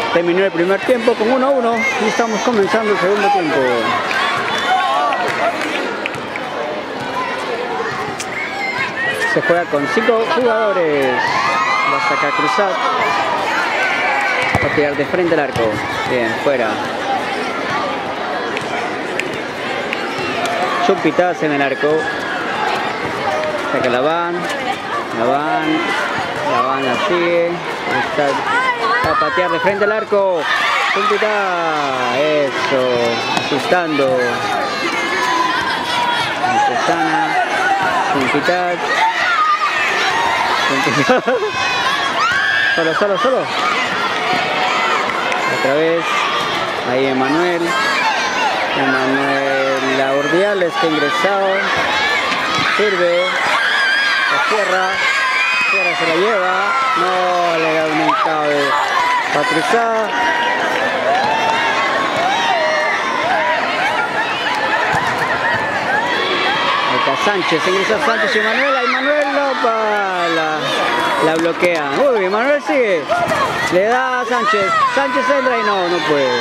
Terminó el primer tiempo con 1-1 y estamos comenzando el segundo tiempo. Se juega con 5 jugadores. Va a sacar cruzar. Va a tirar de frente al arco. Bien, fuera. Chupitas en el arco. Saca la van. La sigue. Va a patear de frente al arco. Chupitas. Eso. Asustando. Antesana. Chupitas. Solo. Otra vez. Ahí Emanuel Laurdiales que ha ingresado. Sirve. La cierra se la lleva. No, le da un encabe. Patricia. Sánchez, ingresa Sánchez y Emanuel la bloquea. Uy, Emanuel sigue. Le da a Sánchez. Sánchez entra y no puede.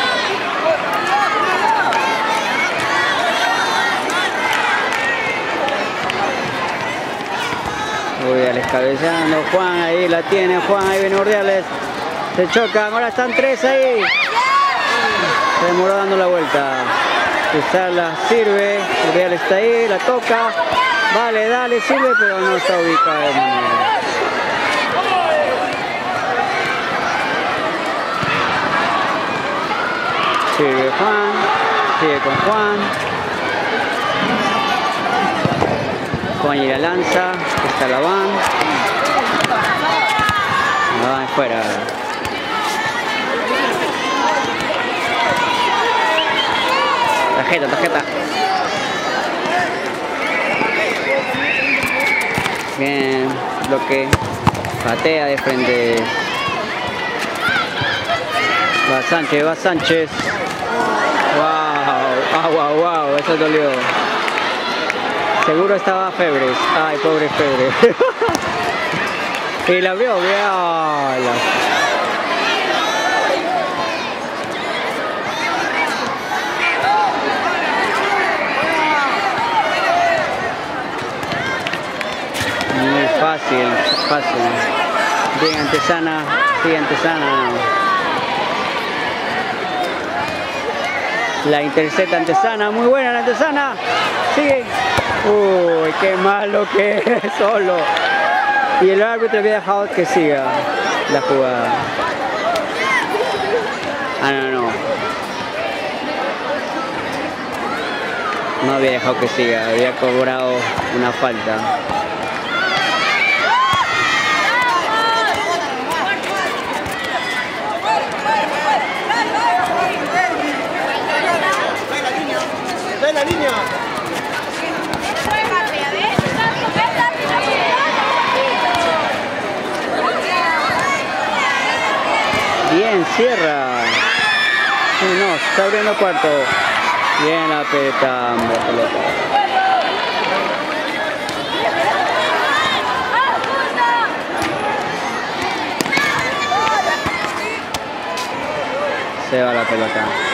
Uy, descabezando. Juan ahí la tiene. Juan ahí viene Urdiales. Se chocan. Ahora están 3 ahí. Se demoró dando la vuelta. Usarla sirve, Real está ahí, la toca, vale, dale, sirve, pero no está ubicada. Sirve Juan, sigue con Juan. Juan y la lanza, está la van fuera. Tarjeta. Bien, bloque. Patea de frente. Va Sánchez. Wow, eso dolió. Seguro estaba Febres. Ay, pobre Febres. Y la abrió, Fácil. Bien Antesana, sigue Antesana. La intercepta Antesana, muy buena la Antesana. Sigue. Uy, qué malo que es, solo. Y el árbitro había dejado que siga la jugada. No había dejado que siga, había cobrado una falta. La línea. Bien, cierra. No, se está abriendo cuarto. Bien la pelota. Se va la pelota.